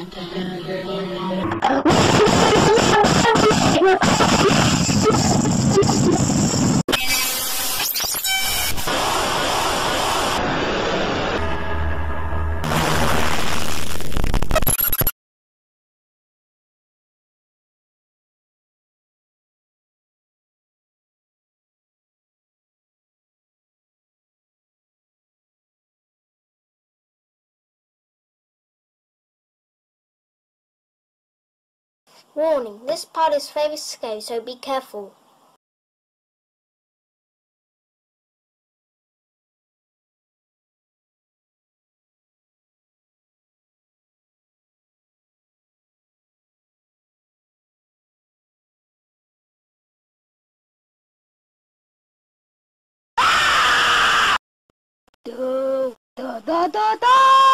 Warning, this part is very scary, so be careful. Da da da da da!